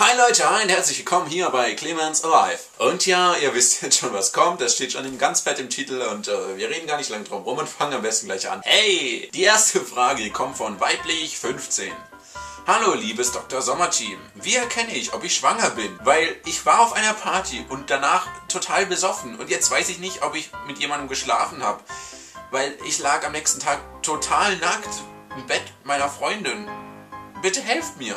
Hi Leute, hi und herzlich willkommen hier bei Clemens Alive. Und ja, ihr wisst jetzt schon, was kommt. Das steht schon ganz fett im Titel und wir reden gar nicht lang drum rum und fangen am besten gleich an. Hey, die erste Frage kommt von weiblich 15. Hallo liebes Dr. Sommerteam, wie erkenne ich, ob ich schwanger bin? Weil ich war auf einer Party und danach total besoffen und jetzt weiß ich nicht, ob ich mit jemandem geschlafen habe. Weil ich lag am nächsten Tag total nackt im Bett meiner Freundin. Bitte helft mir.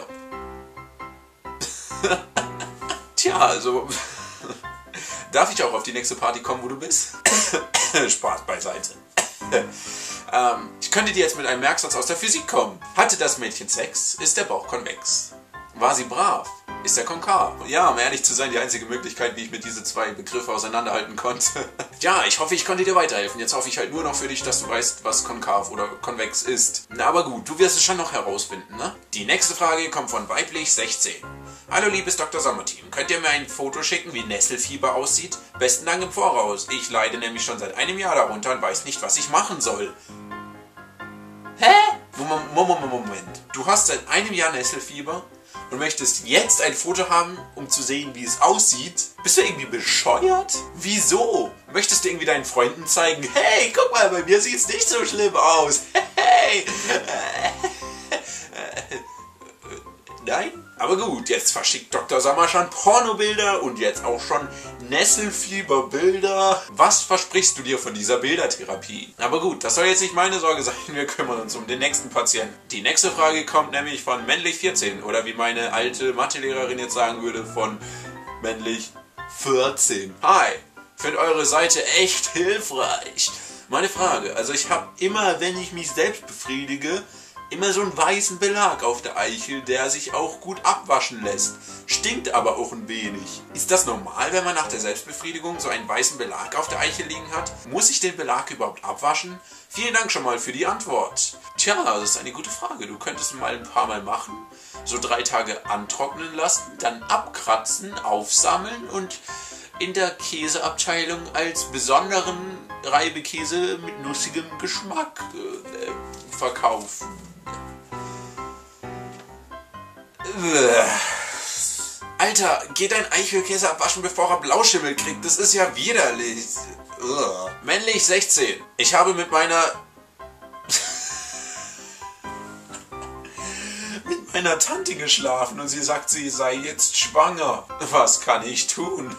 Tja, also... Darf ich auch auf die nächste Party kommen, wo du bist? Spaß beiseite. Ich könnte dir jetzt mit einem Merksatz aus der Physik kommen. Hatte das Mädchen Sex, ist der Bauch konvex. War sie brav, ist er konkav. Ja, um ehrlich zu sein, die einzige Möglichkeit, wie ich mit diese zwei Begriffe auseinanderhalten konnte. Ja, ich hoffe, ich konnte dir weiterhelfen. Jetzt hoffe ich halt nur noch für dich, dass du weißt, was konkav oder konvex ist. Na, aber gut, du wirst es schon noch herausfinden, ne? Die nächste Frage kommt von weiblich 16. Hallo liebes Dr. Sommerteam, könnt ihr mir ein Foto schicken, wie Nesselfieber aussieht? Besten Dank im Voraus. Ich leide nämlich schon seit einem Jahr darunter und weiß nicht, was ich machen soll. Hä? Moment. Du hast seit einem Jahr Nesselfieber und möchtest jetzt ein Foto haben, um zu sehen, wie es aussieht? Bist du irgendwie bescheuert? Wieso? Möchtest du irgendwie deinen Freunden zeigen, hey, guck mal, bei mir sieht es nicht so schlimm aus. Hey. Nein? Aber gut, jetzt verschickt Dr. Sommer schon Pornobilder und jetzt auch schon Nesselfieberbilder. Was versprichst du dir von dieser Bildertherapie? Aber gut, das soll jetzt nicht meine Sorge sein, wir kümmern uns um den nächsten Patienten. Die nächste Frage kommt nämlich von männlich 14 oder wie meine alte Mathelehrerin jetzt sagen würde, von männlich 14. Hi, finde eure Seite echt hilfreich. Meine Frage, also ich habe immer, wenn ich mich selbst befriedige, immer so einen weißen Belag auf der Eichel, der sich auch gut abwaschen lässt. Stinkt aber auch ein wenig. Ist das normal, wenn man nach der Selbstbefriedigung so einen weißen Belag auf der Eichel liegen hat? Muss ich den Belag überhaupt abwaschen? Vielen Dank schon mal für die Antwort. Tja, das ist eine gute Frage. Du könntest mal ein paar Mal machen, so 3 Tage antrocknen lassen, dann abkratzen, aufsammeln und in der Käseabteilung als besonderen Reibekäse mit nussigem Geschmack verkaufen. Alter, geh dein Eichelkäse abwaschen, bevor er Blauschimmel kriegt. Das ist ja widerlich. Männlich 16. Ich habe mit meiner Tante geschlafen und sie sagt, sie sei jetzt schwanger. Was kann ich tun?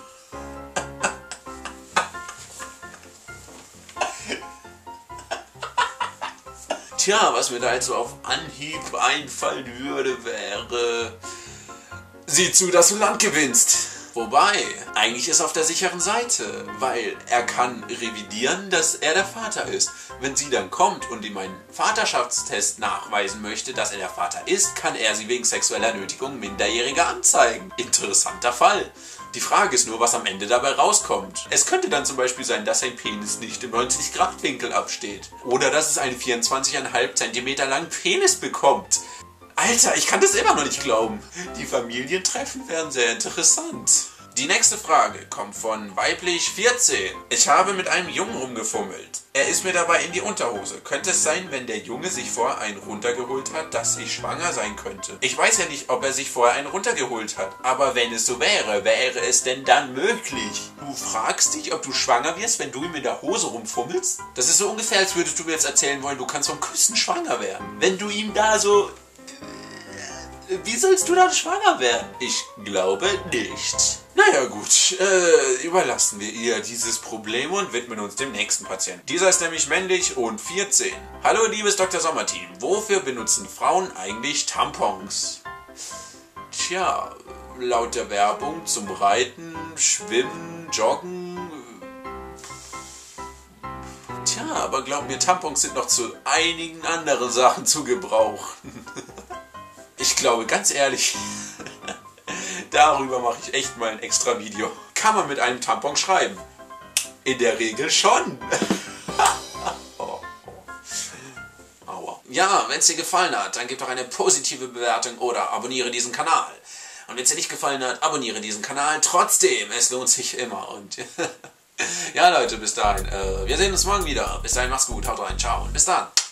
Tja, was mir da jetzt so auf Anhieb einfallen würde, wäre... Sieh zu, dass du Land gewinnst. Wobei, eigentlich ist er auf der sicheren Seite, weil er kann revidieren, dass er der Vater ist. Wenn sie dann kommt und ihm einen Vaterschaftstest nachweisen möchte, dass er der Vater ist, kann er sie wegen sexueller Nötigung Minderjähriger anzeigen. Interessanter Fall. Die Frage ist nur, was am Ende dabei rauskommt. Es könnte dann zum Beispiel sein, dass sein Penis nicht im 90-Grad-Winkel absteht. Oder dass es einen 24,5 cm langen Penis bekommt. Alter, ich kann das immer noch nicht glauben. Die Familientreffen wären sehr interessant. Die nächste Frage kommt von weiblich 14. Ich habe mit einem Jungen rumgefummelt. Er ist mir dabei in die Unterhose. Könnte es sein, wenn der Junge sich vorher einen runtergeholt hat, dass ich schwanger sein könnte? Ich weiß ja nicht, ob er sich vorher einen runtergeholt hat. Aber wenn es so wäre, wäre es denn dann möglich? Du fragst dich, ob du schwanger wirst, wenn du ihm in der Hose rumfummelst? Das ist so ungefähr, als würdest du mir jetzt erzählen wollen, du kannst vom Küssen schwanger werden. Wenn du ihm da so... Wie sollst du dann schwanger werden? Ich glaube nicht. Naja gut, überlassen wir ihr dieses Problem und widmen uns dem nächsten Patienten. Dieser ist nämlich männlich und 14. Hallo liebes Dr. Sommerteam, wofür benutzen Frauen eigentlich Tampons? Tja, laut der Werbung zum Reiten, Schwimmen, Joggen... Tja, aber glaub mir, Tampons sind noch zu einigen anderen Sachen zu gebrauchen. Ich glaube, ganz ehrlich, darüber mache ich echt mal ein extra Video. Kann man mit einem Tampon schreiben? In der Regel schon. Aua. Ja, wenn es dir gefallen hat, dann gib doch eine positive Bewertung oder abonniere diesen Kanal. Und wenn es dir nicht gefallen hat, abonniere diesen Kanal trotzdem. Es lohnt sich immer. Und ja Leute, bis dahin. Wir sehen uns morgen wieder. Bis dahin, mach's gut, haut rein, ciao und bis dann.